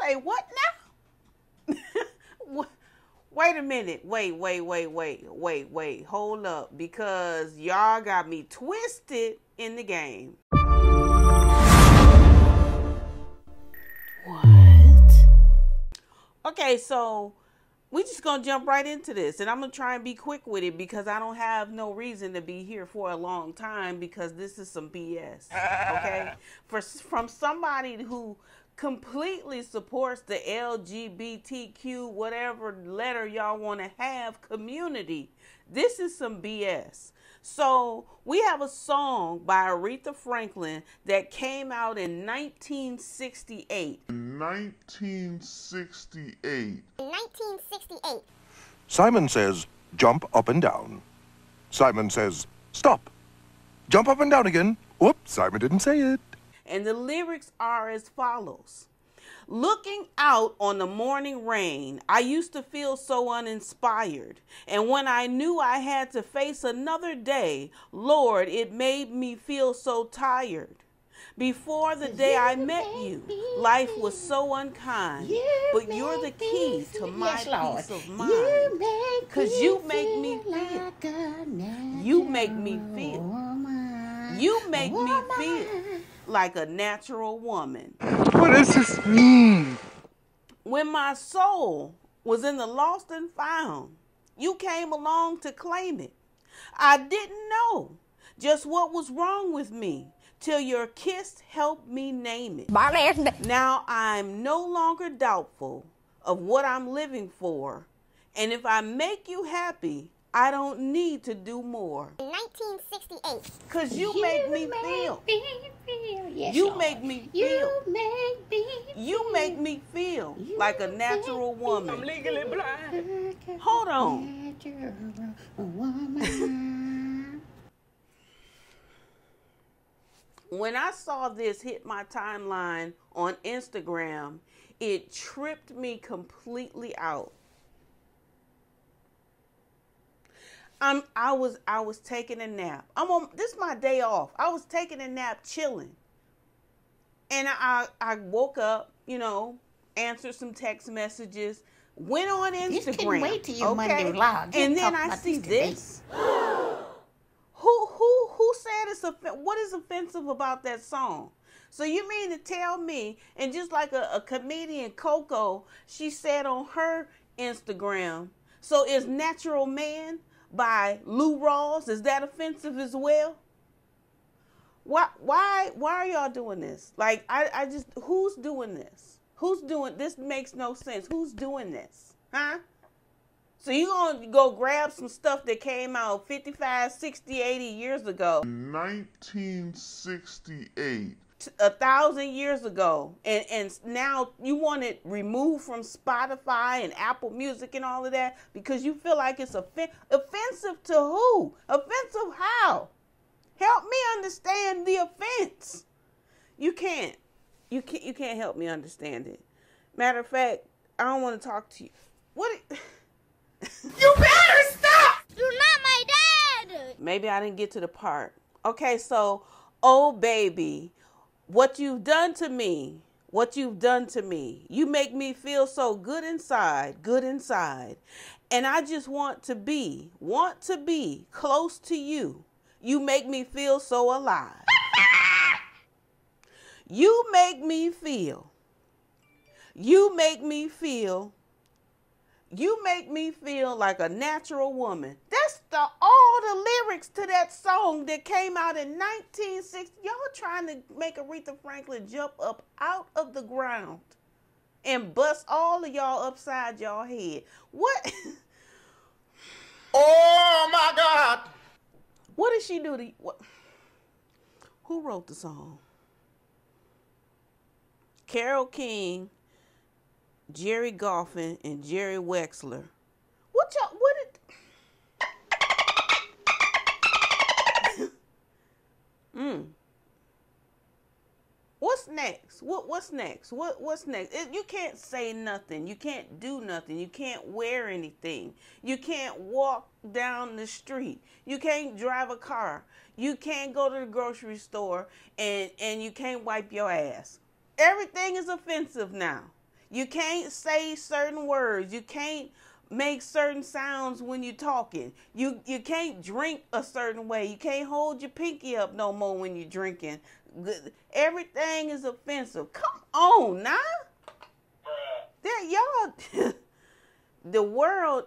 say what now? Wait a minute. Wait. Hold up. Because y'all got me twisted in the game. What? Okay, so we just gonna jump right into this, and I'm gonna try and be quick with it because I don't have no reason to be here for a long time because this is some BS. Okay, from somebody who completely supports the LGBTQ whatever letter y'all want to have community. This is some BS. So we have a song by Aretha Franklin that came out in 1968. 1968. Simon says, jump up and down. Simon says, stop. Jump up and down again. Whoops, Simon didn't say it. And the lyrics are as follows. Looking out on the morning rain, I used to feel so uninspired. And when I knew I had to face another day, Lord, it made me feel so tired. Before the day I met you, life was so unkind. But you're the key to my peace of mind. Because you make me feel. You make me feel. You make me feel like a natural woman. What does this mean? When my soul was in the lost and found, you came along to claim it. I didn't know just what was wrong with me till your kiss helped me name it. Now I'm no longer doubtful of what I'm living for. And if I make you happy, I don't need to do more. 1968. Because you make me feel. Yes, You Lord. make me feel. You make me feel like a natural woman. I'm legally blind. Hold on. When I saw this hit my timeline on Instagram, it tripped me completely out. I was taking a nap. This is my day off. I was taking a nap, chilling. And I woke up, answered some text messages, went on Instagram. Just couldn't wait till your Monday vlog. And then I see this. Who said it's what is offensive about that song? So you mean to tell me, and just like a comedian, Coco, she said on her Instagram, so is Natural Man by Lou Rawls, is that offensive as well? Why are y'all doing this? Like, I just, who's doing this? This makes no sense. Who's doing this? Huh? So you gonna go grab some stuff that came out 55, 60, 80 years ago. 1968. 1,000 years ago, and now you want it removed from Spotify and Apple Music and all of that because you feel like it's offensive to who? Offensive how? Help me understand the offense. You can't help me understand it. Matter of fact, I don't want to talk to you. You better stop! You're not my dad! Maybe I didn't get to the part. Okay, so, oh baby, what you've done to me. You make me feel so good inside. And I just want to be close to you. You make me feel so alive. You make me feel like a natural woman. That's all the lyrics to that song that came out in 1960. Y'all trying to make Aretha Franklin jump up out of the ground and bust all of y'all upside y'all head. What? Oh my God! What did she do to you? Who wrote the song? Carole King, Jerry Goffin, and Jerry Wexler. What's next? What's next? What's next? You can't say nothing. You can't do nothing. You can't wear anything. You can't walk down the street. You can't drive a car. You can't go to the grocery store and you can't wipe your ass. Everything is offensive now. You can't say certain words. You can't make certain sounds when you're talking. You can't drink a certain way. You can't hold your pinky up no more when you're drinking. Everything is offensive. Come on now. Y'all, the world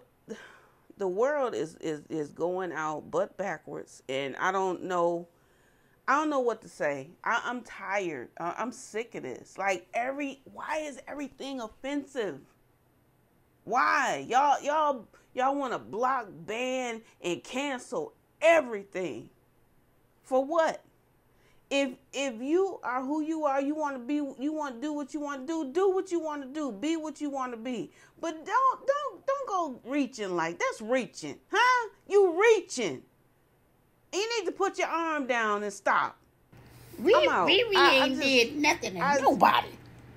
is going out butt backwards, and I don't know what to say. I'm tired. I'm sick of this. Like why is everything offensive? Why y'all want to block, ban, and cancel everything? For what? If you are who you are, you want to be, you want to do what you want to do what you want to do, be what you want to be. But don't go reaching like that's reaching, huh? You reaching. You need to put your arm down and stop. We ain't did nothing to nobody.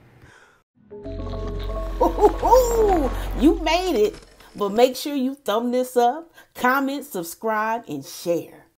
You made it. But make sure you thumb this up, comment, subscribe, and share.